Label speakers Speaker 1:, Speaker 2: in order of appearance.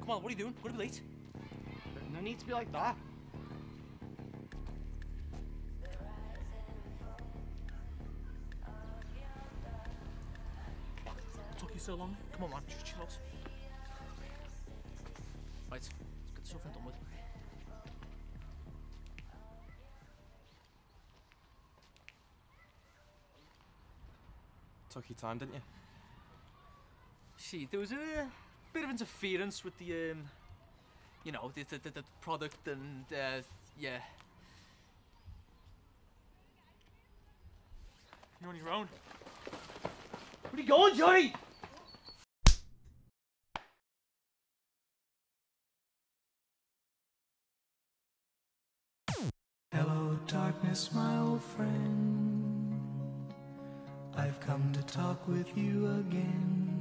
Speaker 1: Come on, what are you doing? We're gonna be late.
Speaker 2: No need to be like that.
Speaker 1: What took you so long? Come on, man, just chill out. Right, let's get this over and done with.
Speaker 3: Took your time, didn't you?
Speaker 1: See, there was a bit of interference with the, you know, the product and, yeah. You're on your own. Where are you going, Johnny?
Speaker 4: Hello, darkness, my old friend. I've come to talk with you again.